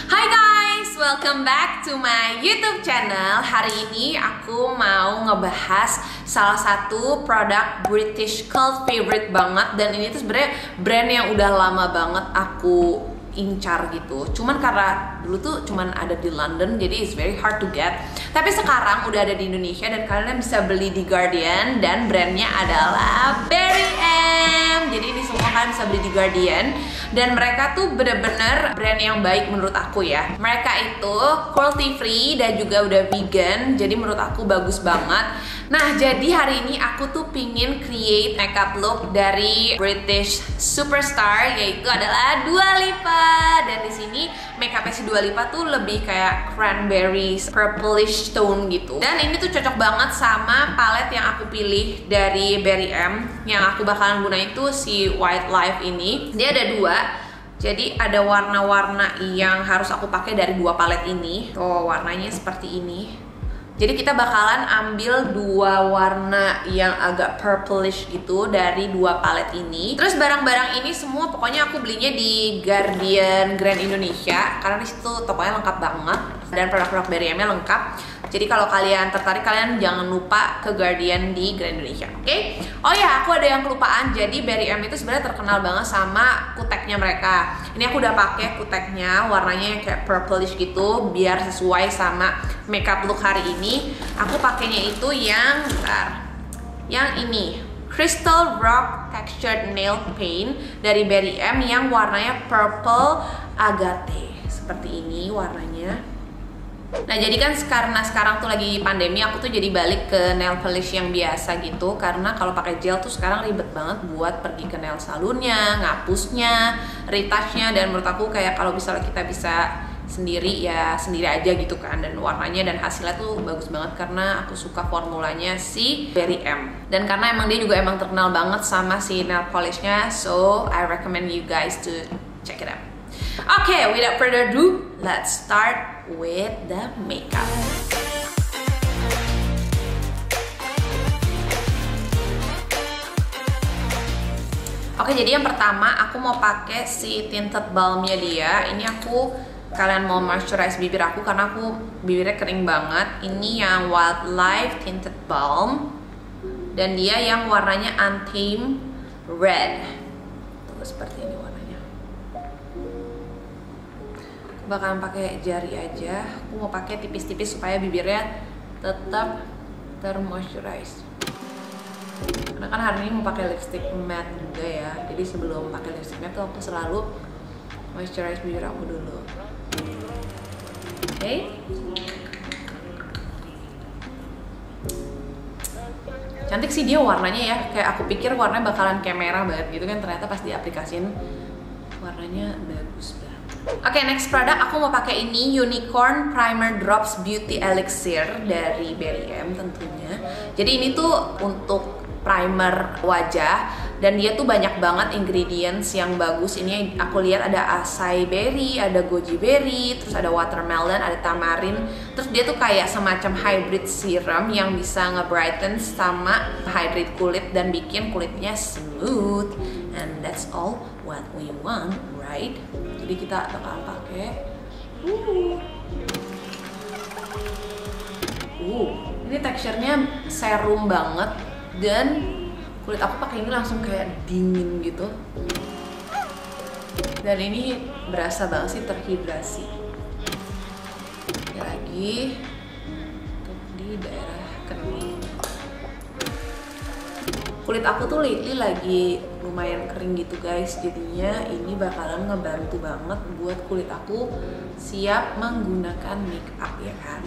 Hai guys, welcome back to my YouTube channel. Hari ini aku mau ngebahas salah satu produk British cult favorite banget. Dan ini tuh sebenarnya brand yang udah lama banget aku incar gitu. Cuman karena dulu tuh cuman ada di London, jadi it's very hard to get. Tapi sekarang udah ada di Indonesia dan kalian bisa beli di Guardian. Dan brandnya adalah Berry M. Jadi ini semua kalian bisa beli di Guardian. Dan mereka tuh bener-bener brand yang baik menurut aku ya. Mereka itu cruelty free dan juga udah vegan. Jadi menurut aku bagus banget. Nah, jadi hari ini aku tuh pingin create makeup look dari British superstar, yaitu adalah Dua Lipa. Dan di sini makeupnya si Dua Lipa tuh lebih kayak cranberries, purplish tone gitu. Dan ini tuh cocok banget sama palette yang aku pilih dari Berry M. Yang aku bakalan gunain tuh si White Life ini. Dia ada dua. Jadi ada warna-warna yang harus aku pakai dari dua palet ini. Tuh warnanya seperti ini. Jadi kita bakalan ambil dua warna yang agak purplish gitu dari dua palet ini. Terus barang-barang ini semua pokoknya aku belinya di Guardian Grand Indonesia karena disitu tokonya lengkap banget dan produk-produk Berry M-nya lengkap. Jadi kalau kalian tertarik, kalian jangan lupa ke Guardian di Grand Indonesia, oke? Oh ya, aku ada yang kelupaan. Jadi Berry M itu sebenarnya terkenal banget sama kuteknya mereka. Ini aku udah pakai kuteknya, warnanya yang kayak purplish gitu, biar sesuai sama makeup look hari ini. Aku pakainya itu yang, yang ini, Crystal Rock Textured Nail Paint dari Berry M yang warnanya purple agate. Seperti ini warnanya. Nah, jadi kan karena sekarang tuh lagi pandemi, aku tuh jadi balik ke nail polish yang biasa gitu. Karena kalau pakai gel tuh sekarang ribet banget buat pergi ke nail salonnya, ngapusnya, retouchnya. Dan menurut aku kayak kalau misalnya kita bisa sendiri, ya sendiri aja gitu kan. Dan warnanya dan hasilnya tuh bagus banget karena aku suka formulanya si Berry M. Dan karena emang dia juga emang terkenal banget sama si nail polishnya, so I recommend you guys to check it out. Okay, without further ado, let's start with the makeup. Oke, jadi yang pertama aku mau pakai si tinted balmnya dia. Ini kalian mau moisturize bibir aku karena aku bibirnya kering banget. Ini yang Wildlife Tinted Balm dan dia yang warnanya Untamed Red. Tuh seperti ini warnanya. Bakalan pakai jari aja. Aku mau pakai tipis-tipis supaya bibirnya tetap termoisturize. Karena kan hari ini mau pakai lipstick matte juga ya. Jadi sebelum pakai lipstick matte tuh aku selalu moisturize bibir aku dulu. Oke. Cantik sih dia warnanya ya. Kayak aku pikir warnanya bakalan kayak merah banget gitu kan, ternyata pas diaplikasin warnanya bagus banget. Oke, next produk aku mau pakai ini Unicorn Primer Drops Beauty Elixir dari Berry M tentunya. Jadi ini tuh untuk primer wajah dan dia tuh banyak banget ingredients yang bagus. Ini aku lihat ada acai berry, ada goji berry, terus ada watermelon, ada tamarin. Terus dia tuh kayak semacam hybrid serum yang bisa nge-brighten sama hydrate kulit dan bikin kulitnya smooth. And that's all what we want, right? Jadi kita bakal pakai. Ini teksturnya serum banget dan kulit aku pakai ini langsung kayak dingin gitu. Dan ini berasa banget sih terhidrasi. Lagi untuk di daerah kening. Kulit aku tuh lately lagi lumayan kering gitu guys, jadinya ini bakalan ngebantu banget buat kulit aku siap menggunakan make up ya kan.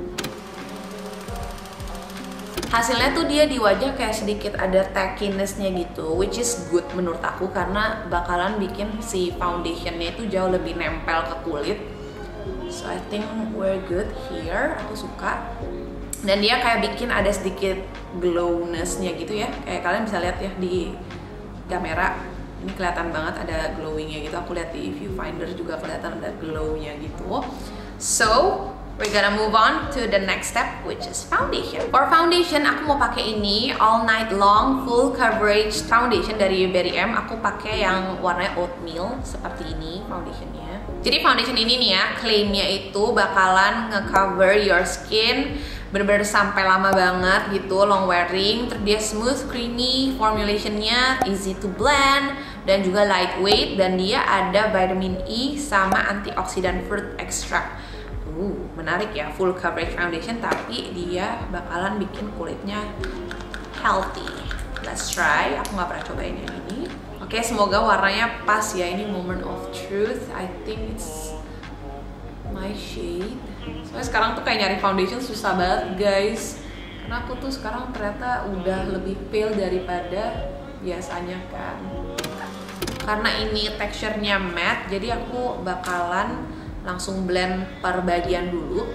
Hasilnya tuh dia di wajah kayak sedikit ada tackiness-nya gitu, which is good menurut aku karena bakalan bikin si foundationnya itu jauh lebih nempel ke kulit. So I think we're good here, aku suka. Dan dia kayak bikin ada sedikit glowness-nya gitu ya. Kayak kalian bisa lihat ya di kamera. Ini kelihatan banget ada glowing-nya gitu. Aku lihat di viewfinder juga kelihatan ada glow-nya gitu. So, we're gonna move on to the next step, which is foundation. For foundation, aku mau pakai ini All Night Long Full Coverage Foundation dari Berry M. Aku pakai yang warnanya oatmeal seperti ini foundationnya. Jadi foundation ini nih ya, klaimnya itu bakalan nge-cover your skin bener-bener sampai lama banget gitu, long wearing. Terus dia smooth, creamy, formulationnya easy to blend dan juga lightweight, dan dia ada vitamin E sama antioksidan fruit extract. Menarik ya, full coverage foundation tapi dia bakalan bikin kulitnya healthy. Let's try. Aku nggak pernah cobain yang ini. Oke, semoga warnanya pas ya. Ini moment of truth. I think it's my shade. Soalnya sekarang tuh kayak nyari foundation susah banget guys, karena aku tuh sekarang ternyata udah lebih pale daripada biasanya kan. Karena ini teksturnya matte, jadi aku bakalan langsung blend per bagian dulu.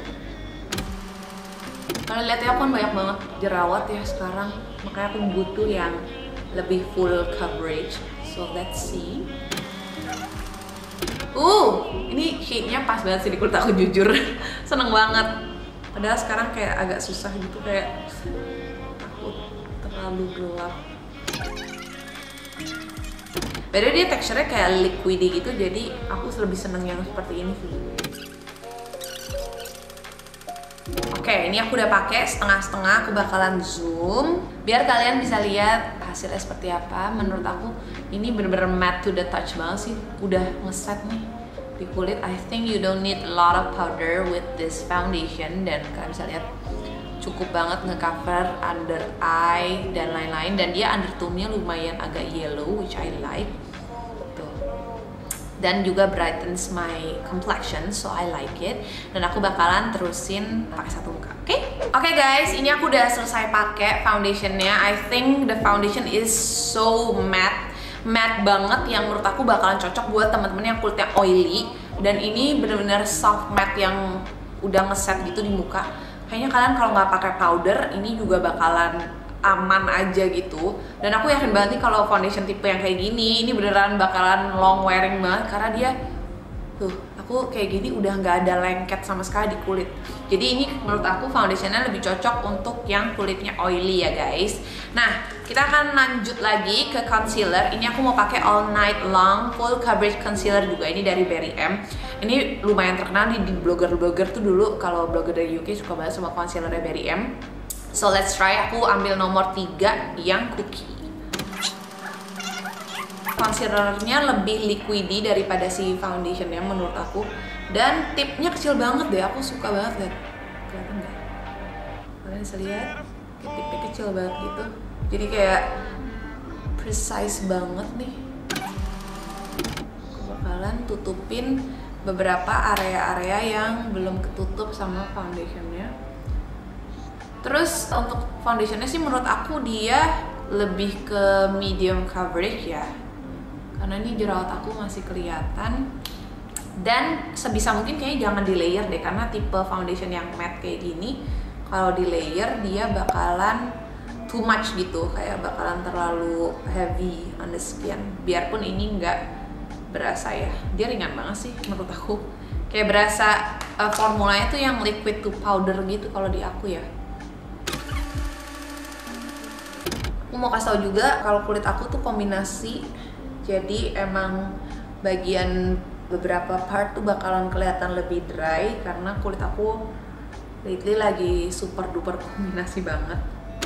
Kalian lihat ya, aku kan banyak banget jerawat ya sekarang, makanya aku butuh yang lebih full coverage. So let's see. Ini shade-nya pas banget sih di kulit aku, jujur. Seneng banget. Padahal sekarang kayak agak susah gitu, kayak aku terlalu gelap. Beda dia teksturnya kayak liquidy gitu, jadi aku lebih seneng yang seperti ini sih. Oke, ini aku udah pakai setengah-setengah. Aku bakalan zoom biar kalian bisa lihat hasilnya seperti apa. Menurut aku ini bener-bener matte to the touch banget sih. Udah ngeset nih di kulit. I think you don't need a lot of powder with this foundation, dan kalian bisa lihat cukup banget nge-cover under eye dan lain-lain, dan dia undertone-nya lumayan agak yellow, which I like. Tuh. Dan juga brightens my complexion, so I like it. Dan aku bakalan terusin pakai satu muka. Oke guys, ini aku udah selesai pakai foundationnya. I think the foundation is so matte banget, yang menurut aku bakalan cocok buat teman-teman yang kulitnya oily. Dan ini bener-bener soft matte yang udah ngeset gitu di muka. Kayaknya kalian kalau nggak pakai powder, ini juga bakalan aman aja gitu. Dan aku yakin banget nih kalau foundation tipe yang kayak gini, ini beneran bakalan long wearing banget, karena dia tuh, aku kayak gini udah nggak ada lengket sama sekali di kulit. Jadi ini menurut aku foundationnya lebih cocok untuk yang kulitnya oily ya guys. Nah, kita akan lanjut lagi ke concealer. Ini aku mau pakai All Night Long Full Coverage Concealer juga, ini dari Barry M. Ini lumayan terkenal di blogger-blogger tuh dulu. Kalau blogger dari UK suka banget sama concealer dari Barry M. So let's try. Aku ambil nomor 3 yang cookie. Concealernya lebih liquidy daripada si foundationnya menurut aku. Dan tipnya kecil banget deh, aku suka banget lihat. Kelihatan nggak? Kalian bisa lihat, tipnya kecil banget gitu. Jadi kayak precise banget nih. Aku bakalan tutupin beberapa area-area yang belum ketutup sama foundationnya. Terus untuk foundationnya sih menurut aku dia lebih ke medium coverage ya, karena ini jerawat aku masih kelihatan. Dan sebisa mungkin kayaknya jangan di layer deh, karena tipe foundation yang matte kayak gini kalau di layer dia bakalan too much gitu, kayak bakalan terlalu heavy on the skin. Biarpun ini nggak berasa ya, dia ringan banget sih menurut aku, kayak berasa formulanya tuh yang liquid to powder gitu kalau di aku ya. Aku mau kasih tau juga kalau kulit aku tuh kombinasi, jadi emang bagian beberapa part tuh bakalan kelihatan lebih dry karena kulit aku lately lagi super duper kombinasi banget.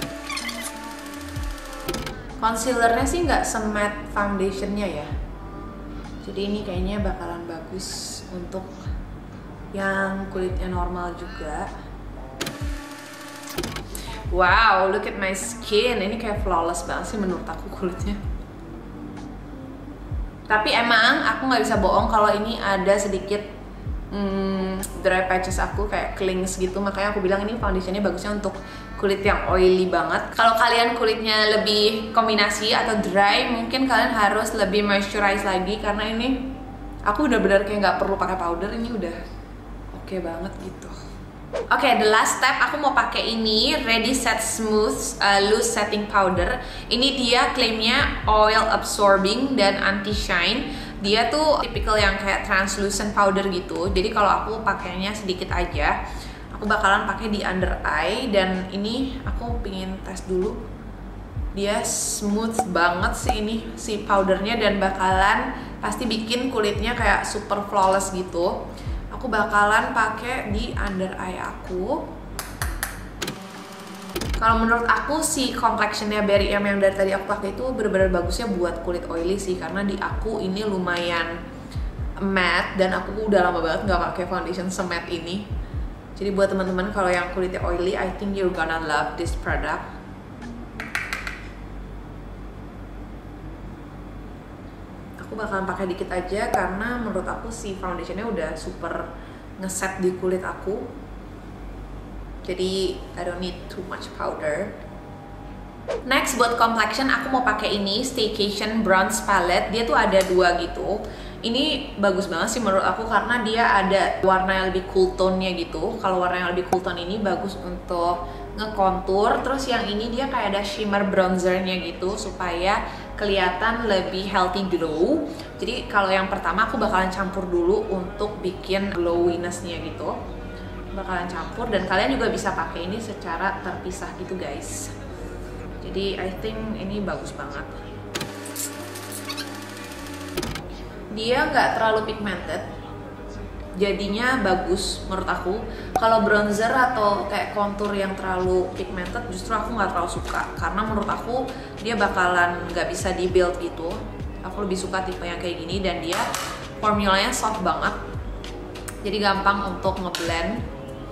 Concealernya sih nggak se-matte foundationnya ya, jadi ini kayaknya bakalan bagus untuk yang kulitnya normal juga. Wow, look at my skin. Ini kayak flawless banget sih menurut aku kulitnya. Tapi emang aku nggak bisa bohong kalau ini ada sedikit dry patches aku kayak clings gitu. Makanya aku bilang ini foundationnya bagusnya untuk kulit yang oily banget. Kalau kalian kulitnya lebih kombinasi atau dry, mungkin kalian harus lebih moisturize lagi, karena ini aku udah benar kayak nggak perlu pakai powder. Ini udah oke banget gitu. Oke, the last step aku mau pakai ini Ready Set Smooth Loose Setting Powder. Ini dia klaimnya oil absorbing dan anti shine. Dia tuh tipikal yang kayak translucent powder gitu. Jadi kalau aku pakainya sedikit aja, aku bakalan pakai di under eye. Dan ini aku pingin tes dulu, dia smooth banget sih ini si powdernya, dan bakalan pasti bikin kulitnya kayak super flawless gitu. Aku bakalan pakai di under eye aku. Kalau menurut aku si complexionnya Berry M yang dari tadi aku pakai itu bener-bener bagusnya buat kulit oily sih, karena di aku ini lumayan matte dan aku udah lama banget nggak pakai foundation sematte ini. Jadi buat teman-teman kalau yang kulitnya oily, I think you're gonna love this product. Aku bakalan pakai dikit aja karena menurut aku si foundationnya udah super ngeset di kulit aku. Jadi I don't need too much powder. Next buat complexion aku mau pakai ini Staycation Bronze Palette. Dia tuh ada dua gitu. Ini bagus banget sih menurut aku karena dia ada warna yang lebih cool tone-nya gitu. Kalau warna yang lebih cool tone ini bagus untuk ngekontur. Terus yang ini dia kayak ada shimmer bronzer-nya gitu supaya kelihatan lebih healthy glow. Jadi kalau yang pertama aku bakalan campur dulu untuk bikin glowiness-nya gitu. Bakalan campur dan kalian juga bisa pakai ini secara terpisah gitu guys. Jadi I think ini bagus banget. Dia nggak terlalu pigmented, jadinya bagus menurut aku. Kalau bronzer atau kayak kontur yang terlalu pigmented justru aku nggak terlalu suka, karena menurut aku dia bakalan nggak bisa di build gitu. Aku lebih suka tipe yang kayak gini dan dia formulanya soft banget, jadi gampang untuk ngeblend.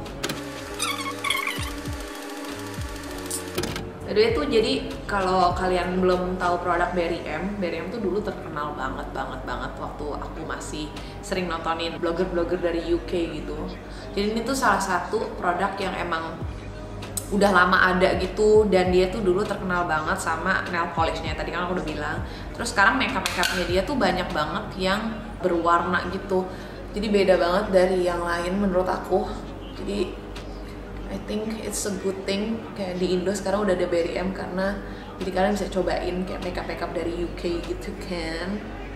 Itu jadi kalau kalian belum tahu produk Berry M tuh dulu terkenal banget waktu aku masih sering nontonin blogger-blogger dari UK gitu. Jadi ini tuh salah satu produk yang emang udah lama ada gitu, dan dia tuh dulu terkenal banget sama nail polishnya tadi kan aku udah bilang. Terus sekarang makeup-makeupnya dia tuh banyak banget yang berwarna gitu. Jadi beda banget dari yang lain menurut aku. Jadi I think it's a good thing kayak di Indo sekarang udah ada Berry M, karena jadi kalian bisa cobain kayak makeup dari UK gitu kan.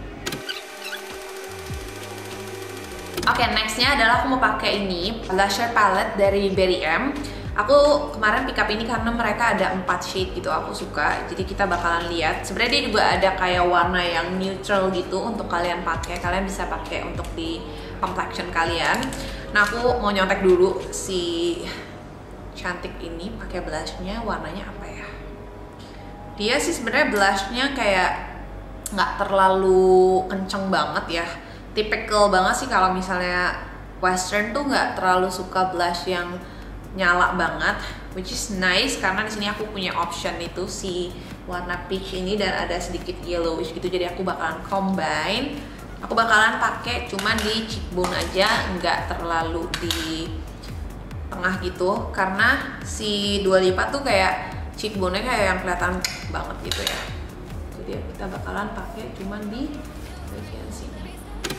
Oke, nextnya adalah aku mau pakai ini blusher palette dari Berry M. Aku kemarin pick up ini karena mereka ada 4 shade gitu, aku suka. Jadi kita bakalan lihat. Sebenarnya dia juga ada kayak warna yang neutral gitu untuk kalian pakai. Kalian bisa pakai untuk di complexion kalian. Nah, aku mau nyontek dulu si cantik ini pakai blushnya, warnanya apa ya? Dia sih sebenarnya blushnya kayak nggak terlalu kenceng banget ya, typical banget sih kalau misalnya western tuh nggak terlalu suka blush yang nyala banget, which is nice karena di sini aku punya option itu si warna peach ini dan ada sedikit yellowish gitu, jadi aku bakalan combine. Aku bakalan pakai cuman di cheekbone aja, nggak terlalu di tengah gitu, karena si Dua Lipa tuh kayak cheekbone-nya kayak yang kelihatan banget gitu ya. Jadi kita bakalan pakai cuman di bagian sini.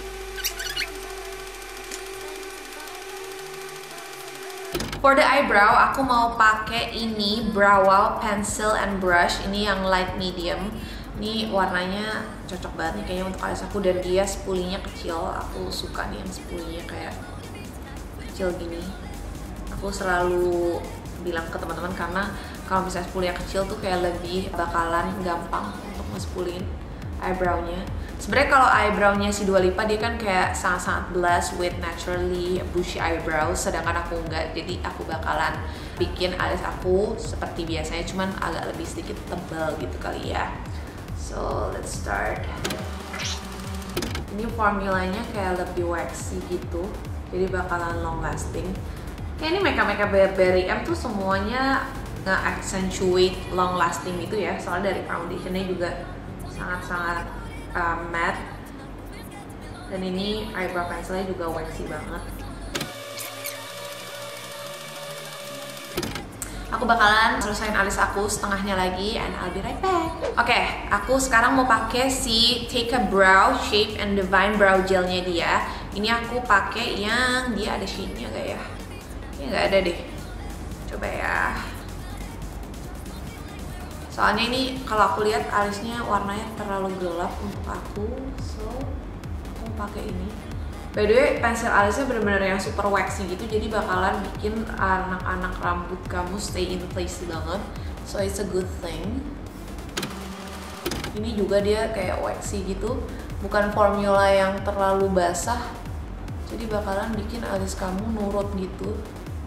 For the eyebrow, aku mau pakai ini Brow Wow Pencil and Brush. Ini yang light medium. Ini warnanya cocok banget nih kayaknya untuk alis aku, dan dia spulinya kecil. Aku suka nih yang spulinya kayak kecil gini. Aku selalu bilang ke teman-teman karena kalau misalnya spulinya kecil tuh kayak lebih bakalan gampang untuk nge-spulin eyebrow-nya. Sebenarnya kalau eyebrow-nya si Dua Lipa dia kan kayak sangat-sangat blessed with naturally bushy eyebrows, sedangkan aku enggak. Jadi aku bakalan bikin alis aku seperti biasanya, cuman agak lebih sedikit tebal gitu kali ya. So let's start. Ini formulanya kayak lebih waxy gitu, jadi bakalan long lasting. Kayak ini makeup Berry M tuh semuanya nge-accentuate long lasting gitu ya, soalnya dari foundationnya juga sangat-sangat matte, dan ini eyebrow pencilnya juga waxy banget. Aku bakalan selesain alis aku setengahnya lagi, and I'll be right back. Oke, aku sekarang mau pakai si Take a Brow Shape and Divine Brow Gelnya dia. Ini aku pakai yang dia ada shade-nya gak ya? Ini nggak ada deh. Coba ya. Soalnya ini kalau aku lihat alisnya warnanya terlalu gelap untuk aku, so aku pakai ini. By the way, pensil alisnya bener-bener yang super waxy gitu, jadi bakalan bikin anak-anak rambut kamu stay in place banget. So it's a good thing. Ini juga dia kayak waxy gitu, bukan formula yang terlalu basah, jadi bakalan bikin alis kamu nurut gitu.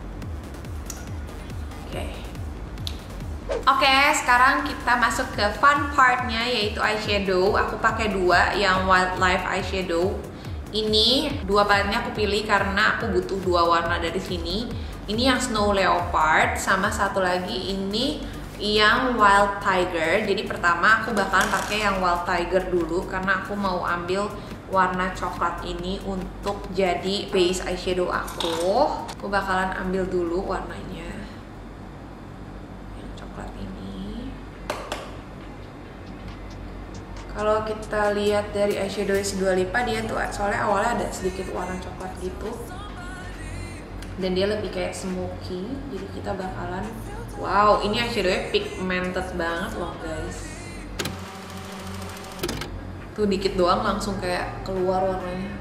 Oke, sekarang kita masuk ke fun partnya, yaitu eyeshadow. Aku pakai dua yang wildlife eyeshadow. Ini dua paletnya aku pilih karena aku butuh dua warna dari sini. Ini yang snow leopard, sama satu lagi ini yang wild tiger. Jadi pertama aku bakalan pakai yang wild tiger dulu karena aku mau ambil warna coklat ini untuk jadi base eyeshadow aku. Aku bakalan ambil dulu warnanya yang coklat ini. Kalau kita lihat dari eyeshadow si Dua Lipa, dia tuh soalnya awalnya ada sedikit warna coklat gitu, dan dia lebih kayak smoky. Jadi kita bakalan, wow, ini eyeshadownya pigmented banget loh guys. Tuh dikit doang langsung kayak keluar warnanya.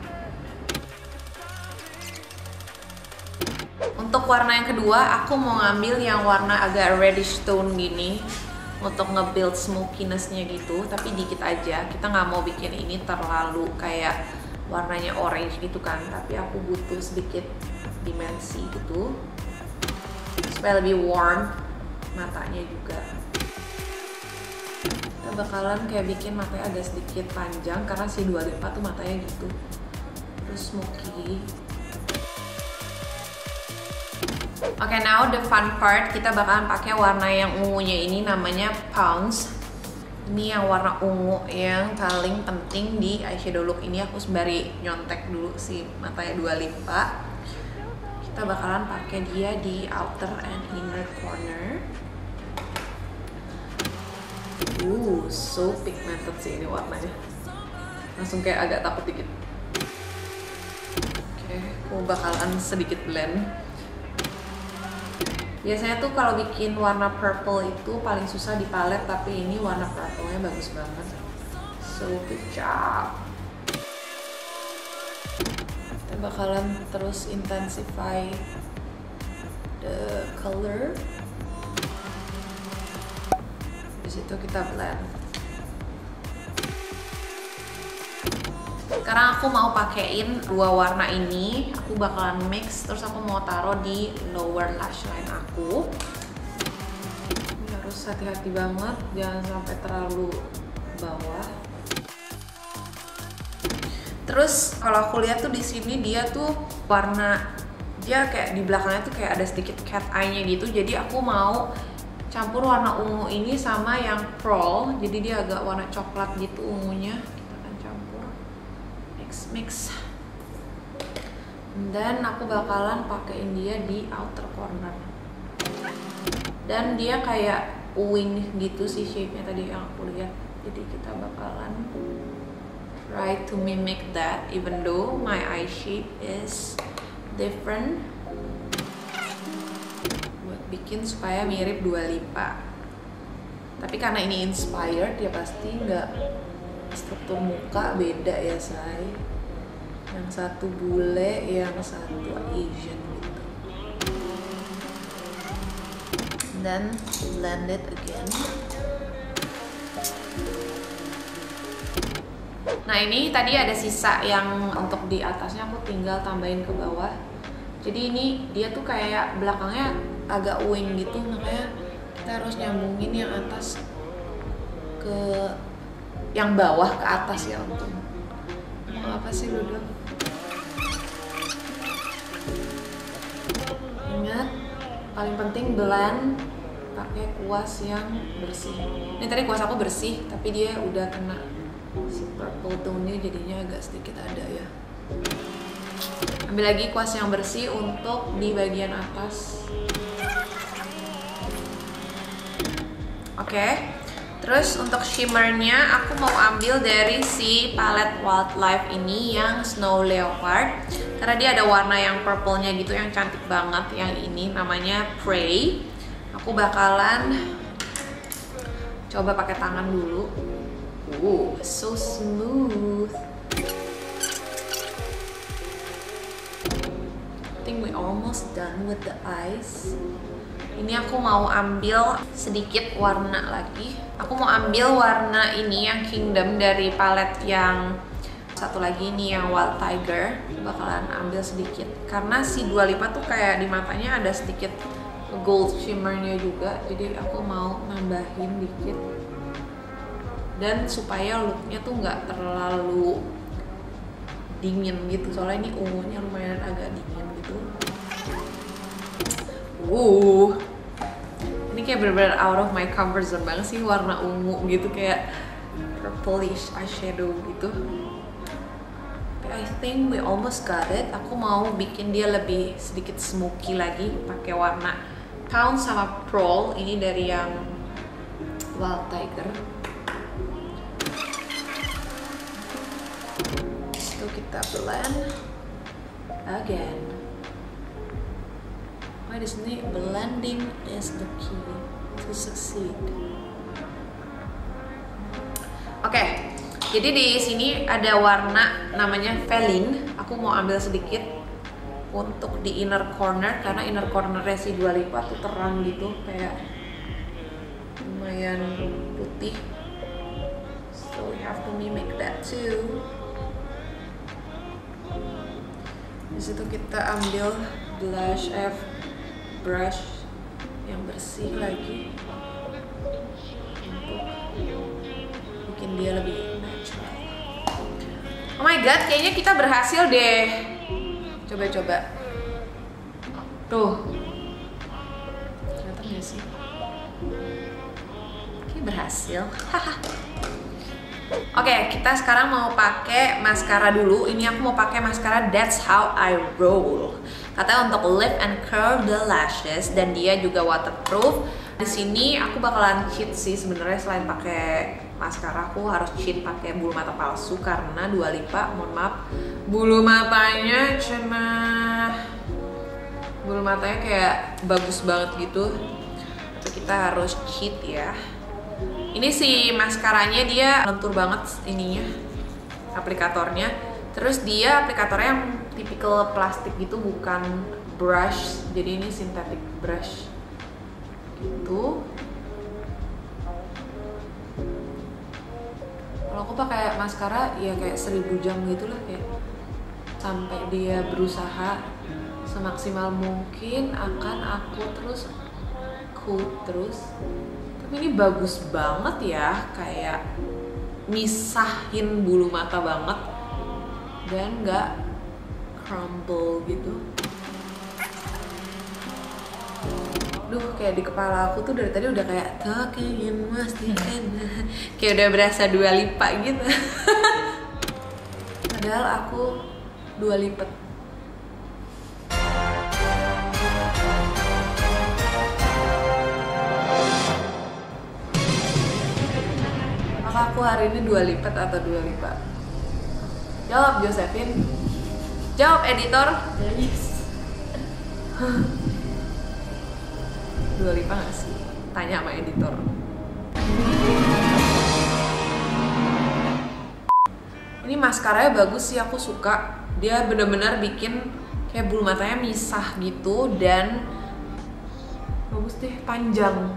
Untuk warna yang kedua, aku mau ngambil yang warna agak reddish tone gini untuk nge-build smokiness-nya gitu, tapi dikit aja. Kita nggak mau bikin ini terlalu kayak warnanya orange gitu kan, tapi aku butuh sedikit dimensi gitu supaya lebih warm matanya juga. Kita bakalan kayak bikin matanya agak sedikit panjang karena si Dua Lipa tuh matanya gitu, terus smoky. Oke, now the fun part, kita bakalan pakai warna yang ungunya ini, namanya Pounce. Ini yang warna ungu yang paling penting di eyeshadow look ini. Aku sembari nyontek dulu si matanya Dua Lipa. Kita bakalan pakai dia di outer and inner corner. So pigmented sih ini warnanya. Langsung kayak agak takut dikit. Oke, aku bakalan sedikit blend. Biasanya tuh kalau bikin warna purple itu paling susah di palet, tapi ini warna purple-nya bagus banget. So good job. Kita bakalan terus intensify the color. Di situ kita blend. Sekarang aku mau pakein dua warna ini. Aku bakalan mix, terus aku mau taruh di lower lash line aku. Ini harus hati-hati banget, jangan sampai terlalu bawah. Terus kalau aku lihat tuh di sini dia tuh warna, dia kayak di belakangnya tuh kayak ada sedikit cat eye-nya gitu. Jadi aku mau campur warna ungu ini sama yang pearl, jadi dia agak warna coklat gitu ungunya. Mix, dan aku bakalan pakein dia di outer corner, dan dia kayak wing gitu sih shape-nya tadi yang aku lihat. Jadi kita bakalan try to mimic that, even though my eye shape is different, buat bikin supaya mirip Dua Lipa. Tapi karena ini inspired, ya pasti nggak, struktur muka beda ya say. Yang satu bule, yang satu Asian gitu. Dan blend it again. Nah ini tadi ada sisa yang untuk di atasnya, aku tinggal tambahin ke bawah. Jadi ini dia tuh kayak belakangnya agak wing gitu, makanya kita harus nyambungin yang atas ke yang bawah ke atas ya. Untuk mau apa sih duduk? Ingat, paling penting blend pakai kuas yang bersih. Ini tadi kuas aku bersih, tapi dia udah kena si purple tone-nya, jadinya agak sedikit ada ya. Ambil lagi kuas yang bersih untuk di bagian atas. Oke. Terus untuk shimmernya aku mau ambil dari si palette Wildlife ini yang Snow Leopard, karena dia ada warna yang purple-nya gitu yang cantik banget. Yang ini namanya Prey. Aku bakalan coba pakai tangan dulu. So smooth. I think we almost done with the eyes. Ini aku mau ambil sedikit warna lagi. Aku mau ambil warna ini yang Kingdom dari palette yang Satu lagi nih yang Wild Tiger, bakalan ambil sedikit karena si Dua Lipa tuh kayak di matanya ada sedikit gold shimmernya juga, jadi aku mau nambahin dikit dan supaya looknya tuh nggak terlalu dingin gitu, soalnya ini ungunya lumayan agak dingin gitu. Ini kayak bener-bener out of my comfort zone banget sih, warna ungu gitu, kayak purplish eyeshadow gitu. I think we almost got it. Aku mau bikin dia lebih sedikit smoky lagi pakai warna Pound sama Pearl, ini dari yang Wild Tiger. So kita blend again. Di sini blending is the key to succeed. Oke, jadi di sini ada warna namanya Feline. Aku mau ambil sedikit untuk di inner corner karena inner cornernya si Dua Lipa tuh terang gitu, kayak lumayan putih. So we have to mimic that too. Di situ kita ambil blush brush yang bersih lagi untuk bikin dia lebih natural. Oh my god, kayaknya kita berhasil deh. Coba-coba. Tuh. Kelihatan gak sih? Oke, berhasil. Oke, kita sekarang mau pakai maskara dulu. Ini aku mau pakai maskara That's How I Roll. Katanya untuk lift and curl the lashes dan dia juga waterproof. Di sini aku bakalan cheat sih sebenarnya, selain pakai maskara aku harus cheat pakai bulu mata palsu karena Dua Lipa, mohon maaf, bulu matanya kayak bagus banget gitu. Tapi kita harus cheat ya. Ini si maskaranya dia lentur banget ininya, aplikatornya. Terus dia aplikatornya yang tipikal plastik gitu, bukan brush. Jadi ini synthetic brush gitu. Kalau aku pakai maskara ya kayak 1000 jam gitu lah, kayak sampai dia berusaha semaksimal mungkin akan aku terus coat terus. Tapi ini bagus banget ya, kayak misahin bulu mata banget dan nggak crumble gitu. Duh, kayak di kepala aku tuh dari tadi udah kayak ingin memastikan kayak udah berasa Dua Lipa gitu. Padahal aku dua lipat. Apakah aku hari ini Dua Lipat atau Dua Lipa? Jawab Josephine. Jawab editor. Yes. Dua Lipa gak sih? Tanya sama editor. Ini maskaranya bagus sih, aku suka. Dia bener-bener bikin kayak bulu matanya misah gitu dan bagus deh, panjang,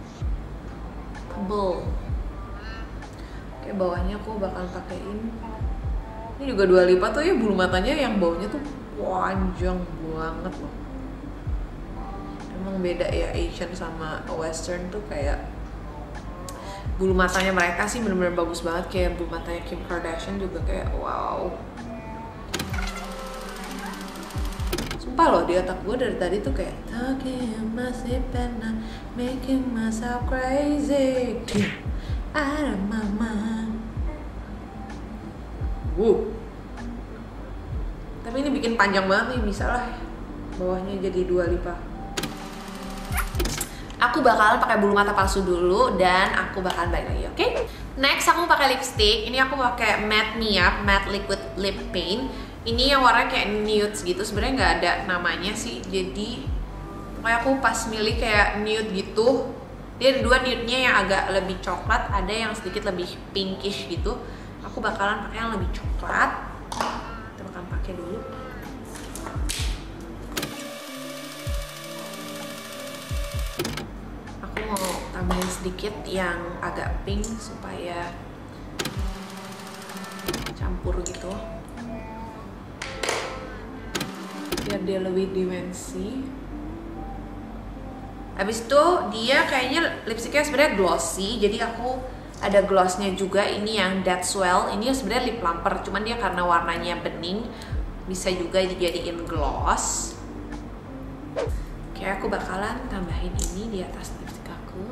tebel. Kayak bawahnya aku bakal pakein. Ini juga Dua Lipa tuh ya, bulu matanya yang bawahnya tuh panjang banget loh. Emang beda ya, Asian sama Western tuh kayak bulu matanya mereka sih bener-bener bagus banget. Kayak bulu matanya Kim Kardashian juga kayak wow. Sumpah loh, di otak gue dari tadi tuh kayak talking masih pernah making myself crazy out of my mind. Tapi ini bikin panjang banget nih, bisa lah bawahnya jadi Dua Lipa. Aku bakalan pakai bulu mata palsu dulu dan aku bakalan balik lagi, oke? Next aku pakai lipstick. Ini aku pakai Matte Me Up Matte Liquid Lip Paint. Ini yang warnanya kayak nude gitu. Sebenarnya nggak ada namanya sih. Jadi pokoknya aku pas milih kayak nude gitu. Dia ada dua nude-nya yang agak lebih coklat, ada yang sedikit lebih pinkish gitu. Aku bakalan pakai yang lebih coklat. Kita bakalan pakai dulu. Aku mau tambahin sedikit yang agak pink supaya campur gitu biar dia lebih dimensi. Habis itu dia kayaknya lipstiknya sebenarnya glossy, jadi aku ada glossnya juga. Ini yang Dead Swell, ini sebenarnya lip plumper, cuman dia karena warnanya bening bisa juga dijadiin gloss. Oke, aku bakalan tambahin ini di atas lipstik aku.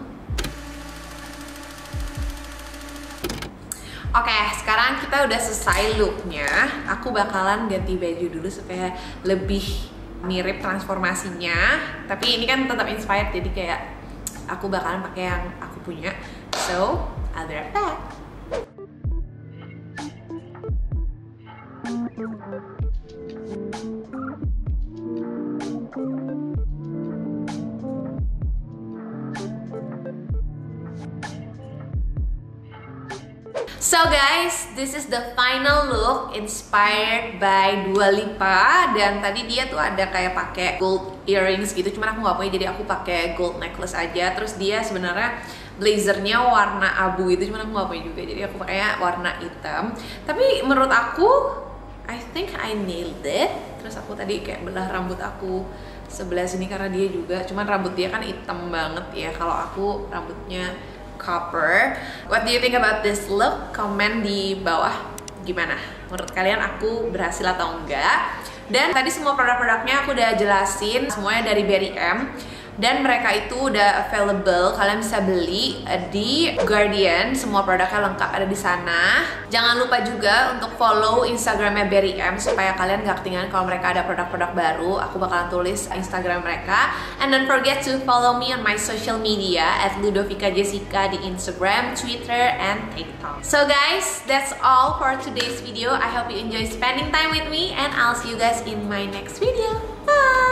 Oke, sekarang kita udah selesai looknya. Aku bakalan ganti baju dulu supaya lebih mirip transformasinya. Tapi ini kan tetap inspired, jadi kayak aku bakalan pakai yang aku punya. So, I'll be right back. So guys, this is the final look inspired by Dua Lipa. Dan tadi dia tuh ada kayak pakai gold earrings gitu, cuman aku nggak punya, jadi aku pakai gold necklace aja. Terus dia sebenarnya blazernya warna abu gitu, cuman aku nggak punya juga, jadi aku pakainya warna hitam. Tapi menurut aku, I think I nailed it. Terus aku tadi kayak belah rambut aku sebelah sini karena dia juga, cuman rambut dia kan hitam banget ya. Kalau aku rambutnya copper. What do you think about this look? Komen di bawah gimana menurut kalian, aku berhasil atau enggak. Dan tadi semua produk-produknya aku udah jelasin, semuanya dari Barry M. Dan mereka itu udah available, kalian bisa beli di Guardian. Semua produknya lengkap ada di sana. Jangan lupa juga untuk follow Instagramnya Barry M supaya kalian gak ketinggalan kalau mereka ada produk-produk baru. Aku bakalan tulis Instagram mereka. And don't forget to follow me on my social media @LudovicaJessica di Instagram, Twitter, and TikTok. So guys, that's all for today's video. I hope you enjoy spending time with me, and I'll see you guys in my next video. Bye!